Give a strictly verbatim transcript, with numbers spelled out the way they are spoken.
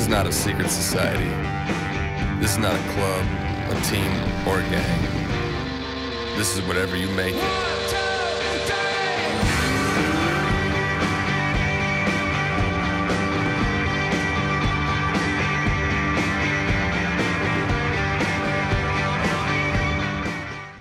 is not a secret society. This is not a club, a team, or a gang. This is whatever you make it.